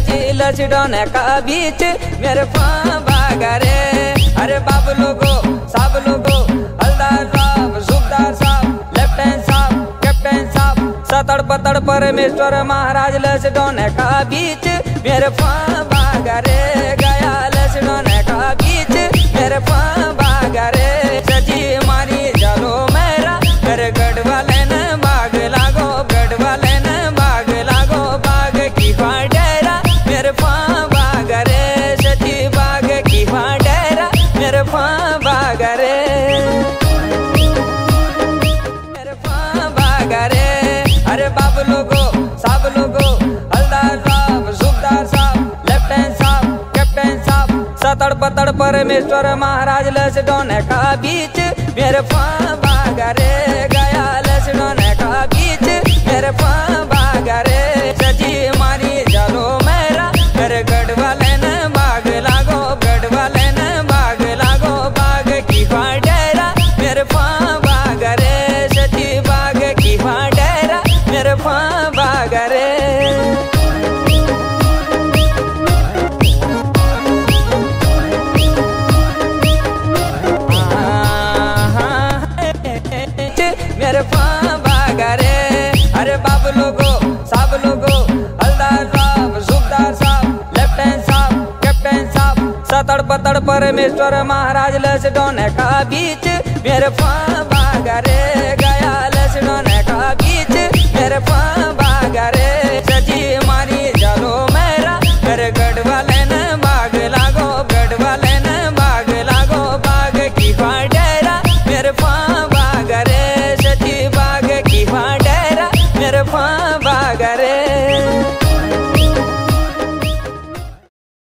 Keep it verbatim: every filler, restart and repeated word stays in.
सजी लचडोने का बीच मेरे पाँ भागा रे। अरे बाबू लोगो सब लोगो हलदार साहब सूबेदार साहब लेफ्टिनेंट साहब कैप्टन साहब सतड़ पतड़ परमेश्वर महाराज लचडोने का बीच मेरे पाँ भागा रे। गया लचडोने का बीच मेरे पाँ भागा रे। सजी मारी जालो मेरा मेरे गढ़ वाले ने भाग लागो गढ़ वाले ने भाग लागो बाग की डेरा मेरे पाँ भागा रे। सजी बाग की डेरा मेरे पाँ भागा रे मेरे पाँ भागा रे। अरे बाबू लोगो सब लोगो हलदार साहब सूबेदार साहब लेफ्टिनेंट साहब कैप्टन साहब सतड़ पतड़ परमेश्वर महाराज लचडोने का बीच मेरे पाँ भागा रे। गया लचडोने का बीच मेरे पाँ भागा रे। सजी मारी जालो मेरा मेरे गढ़ वाले ने भाग लागो गढ़ वाले ने भाग लागो बाग की डेरा मेरे पाँ भागा रे। सजी बाग की डेरा मेरे पाँ भागा रे। मेरे पाँ भागा रे। अरे बाबू लोगो सब लोगो हलदार साहब सूबेदार साहब लेफ्टिनेंट साहब कैप्टन साहब सतड़ पतड़ परमेश्वर महाराज लचडोने का बीच मेरे पाँ भागा रे। गया लचडोने का बीच मेरे पाँ भागा रे। सजी मारी जालो